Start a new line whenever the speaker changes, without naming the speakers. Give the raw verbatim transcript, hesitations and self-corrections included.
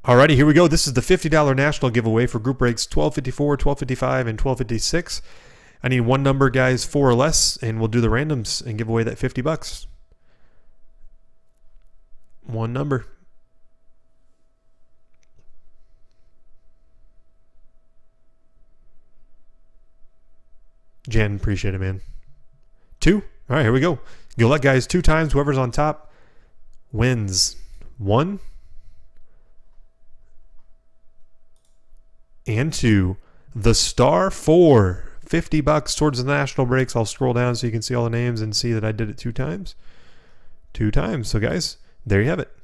Alrighty, here we go. This is the fifty dollar national giveaway for group breaks twelve fifty-four, twelve fifty-five, and twelve fifty-six. I need one number, guys, four or less, and we'll do the randoms and give away that fifty bucks. One number. Jen, appreciate it, man. Two. All right, here we go. Good luck, guys. Two times. Whoever's on top wins. One. And two. The star four. fifty bucks towards the national breaks. I'll scroll down so you can see all the names and see that I did it two times. Two times. So, guys, there you have it.